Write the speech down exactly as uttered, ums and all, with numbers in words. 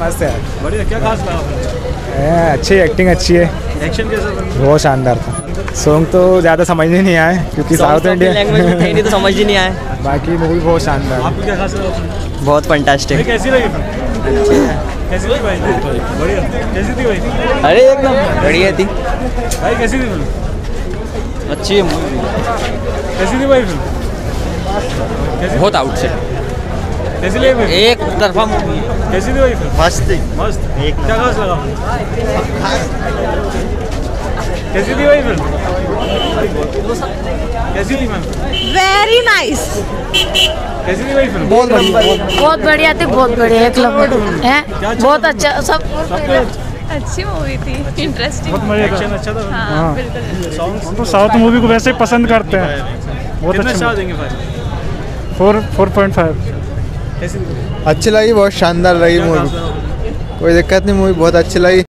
मस्त है। बढ़िया, क्या खास लगा? अच्छी एक्टिंग अच्छी है। एक्शन कैसा बना? बहुत शानदार था। सॉन्ग तो ज़्यादा समझ में नहीं आए क्योंकि साउथ इंडियन लैंग्वेज में थे नहीं तो समझ ही नहीं आए। बाकी मूवी बहुत शानदार। आपको क्या खास लगा? बहुत फंटास्टिक। कैसी लगी? कैसी थी भाई? बढ़िया। कैसी थी भाई? अरे एकदम बढ़िया थी भाई। कैसी थी फिल्म? अच्छी है मूवी। कैसी थी भाई फिल्म? बहुत आउट से कैसी लगी भाई? एक तरफा मूवी। कैसी थी भाई फिल्म? मस्त मस्त। क्या खास लगा? कैसी थी भाई फिल्म? कैसी थी मैम? Very nice. कैसी थी भाई फिल्म? बहुत बढ़िया थी, बहुत बढ़िया। एक नंबर है, बहुत अच्छा। सब अच्छी मूवी थी, इंटरेस्टिंग। एक्शन अच्छा था। हाँ बिल्कुल। सॉन्ग्स हम तो साउथ मूवी को वैसे ही पसंद करते हैं। बहुत कितने अच्छी स्टार देंगे भाई? Four four point five. कैसी थी? अच्छी लगी, बहुत शानदार लगी मूवी। कोई दिक्कत नहीं, मूवी बहुत अच्छी लगी।